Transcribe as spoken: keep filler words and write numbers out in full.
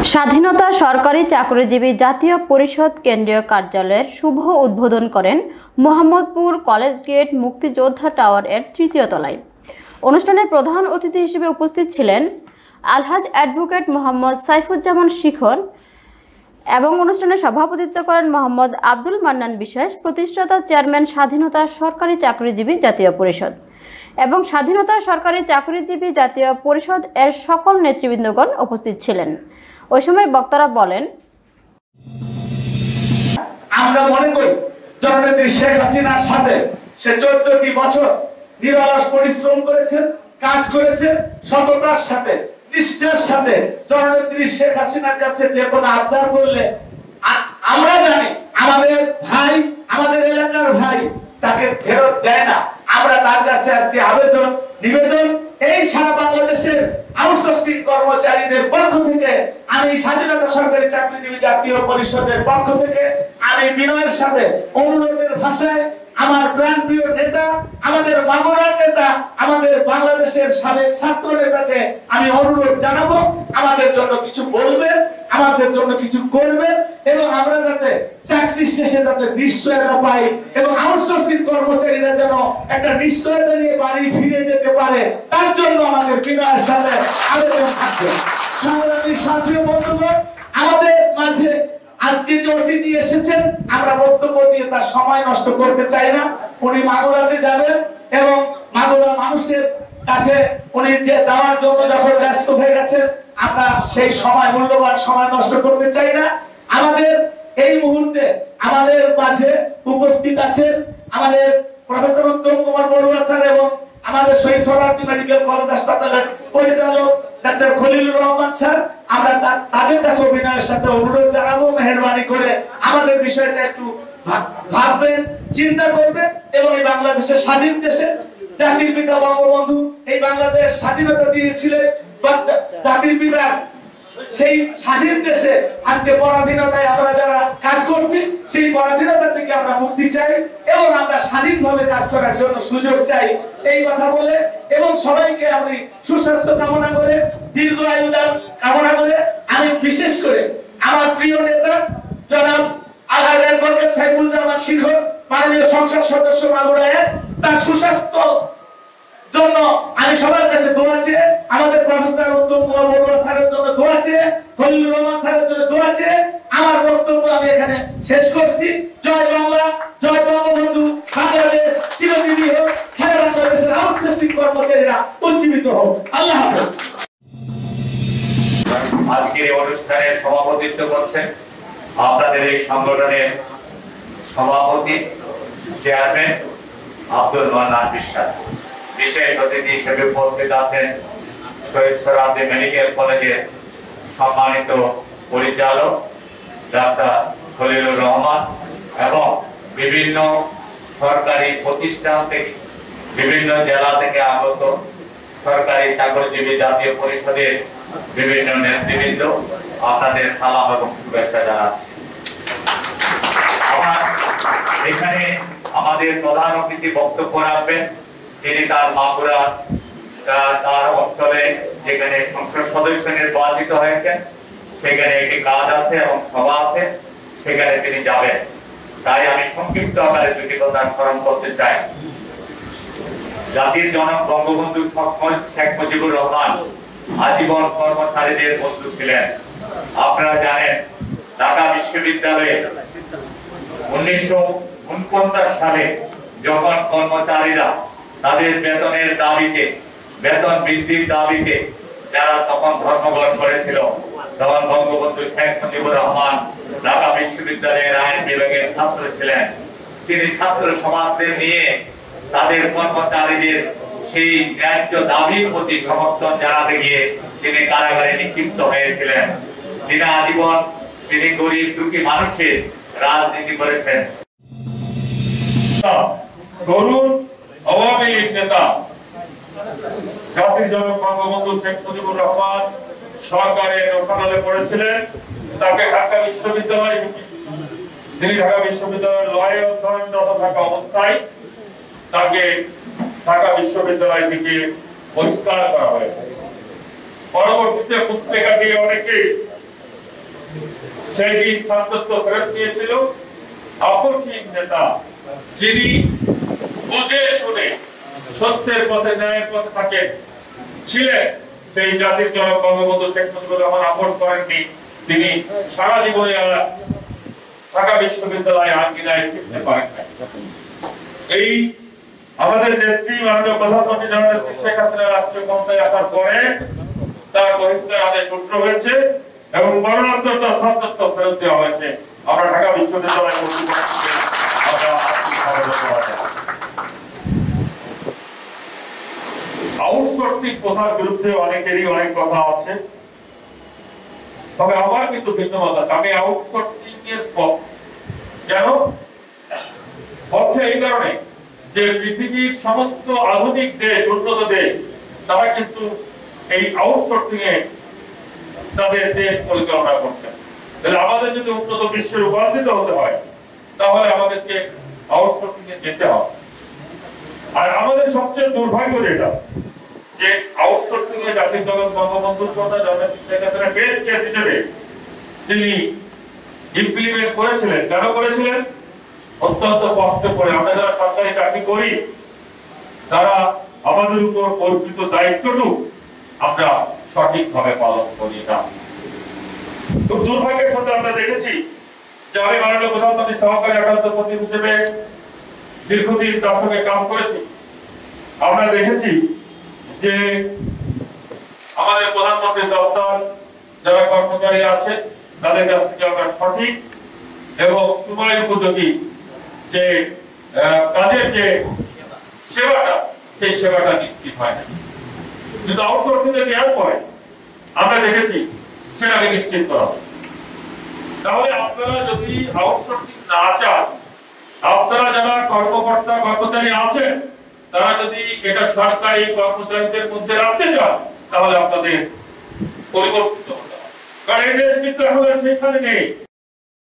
স্বাধীনতা সরকারি চাকরিজীবী জাতীয় পরিষদ কেন্দ্রীয় কার্যালয়ের শুভ উদ্বোধন করেন মোহাম্মদপুর কলেজ গেট মুক্তিযোদ্ধা টাওয়ার এর তৃতীয় তলায়। অনুষ্ঠানে প্রধান অতিথি হিসেবে উপস্থিত ছিলেন আলহাজ অ্যাডভোকেট মোহাম্মদ সাইফুজ্জামান শিখর এবং অনুষ্ঠানে সভাপতিত্ব করেন মোহাম্মদ আব্দুল মান্নান বিশ্বাস, প্রতিষ্ঠাতা চেয়ারম্যান স্বাধীনতা সরকারি চাকরিজীবী জাতীয় পরিষদ এবং স্বাধীনতা সরকারি চাকরিজীবী জাতীয় পরিষদ এর সকল নেতৃবৃন্দগণ উপস্থিত ছিলেন। ওই সময় বক্তারা বলেন, আমরা মনে করি জননেত্রী শেখ হাসিনার সাথে সে চোদ্দটি বছর নিরলস পরিশ্রম করেছেন, কাজ করেছেন, সততার সাথে নিষ্ঠার সাথে। জননেত্রী শেখ হাসিনার কাছে যে কোনো আবদার করলে আমরা জানি আমাদের ভাই, আমাদের এলাকার ভাই তাকে ফেরত দেয় না। আমরা তার কাছে আজকে আবেদন নিবেদন এই সারা বাংলাদেশের আউটসোর্সিং কর্মচারীদের পক্ষ থেকে, আমি স্বাধীনতা সরকারি চাকরিজীবী জাতীয় পরিষদের পক্ষ থেকে আমি বিনয়ের সাথে অনুরোধের ভাষায় আমার প্রাণপ্রিয় নেতা, আমাদের মাগুরার নেতা, আমাদের বাংলাদেশের সাবেক ছাত্র নেতাকে আমি অনুরোধ জানাবো আমাদের জন্য কিছু বলবেন, আমাদের জন্য কিছু করবেন এবং আমরা যাতে চাকরি শেষে যাতে নিশ্চয়তা পাই এবং আউটসোর্সিং কর্মচারীরা যেন একটা নিশ্চয়তা নিয়ে বাড়ি ফিরে যেতে পারে, তার জন্য আমাদের বিনয়ের সাথে আবেদন থাকবে। সংগ্রামী সাথী বন্ধুগণ, আমাদের মাঝে আজকে যে অতিথি এসেছেন আমরা বক্তব্য দিয়ে তার সময় নষ্ট করতে চাই না। উনি মাগুরাতে যাবেন এবং মাগুরা মানুষের কাছে উনি যে যাওয়ার জন্য যখন ব্যস্ত হয়ে গেছেন, আমরা সেই সময় মূল্যবান সময় নষ্ট করতে চাই না। আমাদের এই মুহূর্তে আমাদের মাঝে উপস্থিত আছেন আমাদের প্রফেসর উত্তম কুমার বড়ুয়া স্যার এবং আমাদের শহীদ সোহরাওয়ার্দী মেডিকেল কলেজ হাসপাতালের পরিচালক ডাক্তার খলিলুর রহমান স্যার। আমরা তাদের কাছে অভিনয়ের সাথে অনুরোধ জানাবো মেহেরবানি করে আমাদের বিষয়টা একটু ভাববেন, চিন্তা করবেন এবং এই বাংলাদেশের স্বাধীন দেশে জাতির পিতা বঙ্গবন্ধু এই বাংলাদেশ স্বাধীনতা দিয়েছিলেন। জাতির পিতা সেই স্বাধীন দেশে আজকে পরাধীনতায় আমরা যারা কাজ করছি, সেই পরাধীনতা থেকে আমরা মুক্তি চাই এবং আমরা স্বাধীনভাবে কাজ করার জন্য সুযোগ চাই। এই কথা বলে এবং সবাইকে আমি সুস্বাস্থ্য কামনা করে দীর্ঘ আয়ু দান কামনা করে আমি বিশেষ করে আমার প্রিয় নেতা জনাব আলহাজ অ্যাডভোকেট সাইফুজ্জামান শিখর, মাননীয় সংসদ সদস্য মাগুরা এক, তার সুস্বাস্থ্য জন্য আমি সবার কাছে দোয়া চেয়ে, আমাদের প্রফেসর উত্তম কুমার বড়ুয়া স্যারের জন্য দোয়া চেয়ে, খলিলুর রহমান স্যারের জন্য দোয়া চেয়ে আমার বক্তব্য আমি এখানে শেষ করছি। জয় বাংলা, জয় বঙ্গবন্ধু, বাংলাদেশ চিরজীবী হোক, সারা বাংলাদেশের আউটসোর্সিং কর্মচারীরা উজ্জীবিত হোক। আল্লাহ হাফেজ। আজকের এই অনুষ্ঠানে সভাপতিত্ব করছেন আপনাদের এই সংগঠনের সভাপতি চেয়ারম্যান আব্দুল মান্নান বিশ্বাস। বিশেষ অতিথি হিসেবে উপস্থিত আছেন শহীদ সোহরাওয়ার্দী মেডিকেল কলেজের সম্মানিত পরিচালক ডাক্তার খলিলুর রহমান এবং বিভিন্ন সরকারি প্রতিষ্ঠান থেকে, বিভিন্ন জেলা থেকে আগত সরকারি চাকরিজীবী জাতীয় পরিষদের বিভিন্ন নেতৃবৃন্দ, আপনাদের সালাম এবং শুভেচ্ছা জানাচ্ছি। আমার এখানে আমাদের প্রধান অতিথি বক্তব্য রাখবেন। তিনি তার মাগুরা তার অঞ্চলে যেখানে সংসদ সদস্য নির্বাচিত হয়েছেন সেখানে একটি কাজ আছে এবং সভা আছে, সেখানে তিনি যাবেন। তাই আমি সংক্ষিপ্ত আকারে দুটি কথা স্মরণ করতে চাই। জাতির জনক বঙ্গবন্ধু শেখ মুজিবুর রহমান আজীবন কর্মচারীদের বন্ধু ছিলেন। আপনারা জানেন ঢাকা বিশ্ববিদ্যালয়ে উনিশশো উনপঞ্চাশ সালে যখন কর্মচারীরা তাদের বেতনের দাবিতে, বেতন বৃদ্ধির দাবিতে যারা তখন ধর্মঘট করেছিল, তখন বঙ্গবন্ধু শেখ মুজিবুর রহমান ঢাকা বিশ্ববিদ্যালয়ের আইন বিভাগের ছাত্র ছিলেন। তিনি ছাত্র সমাজদের নিয়ে তাদের কর্মচারীদের সেই ন্যায্য দাবির প্রতি সমর্থন জানাতে গিয়ে তিনি কারাগারে নিক্ষিপ্ত হয়েছিলেন। তিনি আজীবন তিনি গরিব দুঃখী মানুষের রাজনীতি করেছেন। তরুণ আওয়ামী লীগ নেতা জাতির জনক বঙ্গবন্ধু শেখ মুজিবুর রহমান সরকারের রসাতলে পড়েছিলেন। তাকে ঢাকা বিশ্ববিদ্যালয় তিনি ঢাকা বিশ্ববিদ্যালয়ের লয়ে অধ্যয়নরত থাকা অবস্থায় তাকে ঢাকা বিশ্ববিদ্যালয় থেকে বহিষ্কার করা হয়েছে। পরবর্তীতে পুস্তিকা থেকে অনেকে সেই দিন ছাত্রত্ব ফেরত দিয়েছিল আপসহীন নেতা, যিনি বুঝে শুনে সত্যের পথে ন্যায়ের পথে থাকে ছিলেন। সেই জাতির জনক বঙ্গবন্ধু শেখ মুজিবুর রহমান আপোষ করেননি। তিনি সারা জীবনে ঢাকা বিশ্ববিদ্যালয়ে আঙ্গিনায় ফিরতে পারেন নাই। এই আমাদের নেত্রী মাননীয় প্রধানমন্ত্রী জননেত্রী শেখ হাসিনা রাষ্ট্রীয় ক্ষমতায় আসার পরে তার বহিষ্কার আদেশ সূত্র হয়েছে এবং মরণোত্তর ছাত্রত্ব ফেরত দেওয়া হয়েছে। আমরা ঢাকা বিশ্ববিদ্যালয় কর্তৃপক্ষকে আমরা আউটসোর্সিং প্রথার বিরুদ্ধে অনেকেরই অনেক কথা আছে, তবে আমার কিন্তু ভিন্ন মত। আমি আউটসোর্সিং এর পক্ষে। কেন পক্ষে? এই কারণে যে পৃথিবীর সমস্ত আধুনিক দেশ, উন্নত দেশ, তারা কিন্তু এই আউটসোর্সিং এ তাদের দেশ পরিচালনা করছে। তাহলে আমাদের যদি উন্নত বিশ্বে রূপান্তরিত হতে হয় তাহলে আমাদেরকে আউটসোর্সিং এ যেতে হবে। আর আমাদের সবচেয়ে দুর্ভাগ্য যেটা, যে আউটসোর্সিং এ জাতির জনক বঙ্গবন্ধুর কথা জননেত্রী শেখ হাসিনা বেস্ট কেস হিসেবে তিনি ইমপ্লিমেন্ট করেছিলেন। কেন করেছিলেন? অত্যন্ত কষ্ট করে। আমরা যারা সরকারি চাকরি করি তারা আমাদের উপর অর্পিত দায়িত্বটুকু আমরা সঠিকভাবে পালন করি না। খুব দুর্ভাগ্যের সাথে আমরা দেখেছি যে আমি মাননীয় প্রধানমন্ত্রী সহকারী একান্ত সচিব হিসেবে দীর্ঘদিন তার সঙ্গে কাজ করেছি। আমরা দেখেছি যে আমাদের প্রধানমন্ত্রীর দপ্তর যারা কর্মচারী আছে তাদের কাছ থেকে আমরা সঠিক এবং সময় উপযোগী যে কাজের যে সেবাটা, সেই সেবাটা নিশ্চিত হয় না। কিন্তু আউটসোর্সিং এ দেওয়ার পরে আমরা দেখেছি সেটাকে নিশ্চিত করা হয়। তাহলে আপনারা যদি আউটসোর্সিং না চান, আপনারা যারা কর্মকর্তা কর্মচারী আছেন তারা যদি এটা সরকারি কর্মচারীদের মধ্যে রাখতে চান তাহলে আপনাদের পরিবর্তিত হতে হবে। কারণ এই দেশ কিন্তু এখন সেখানে নেই।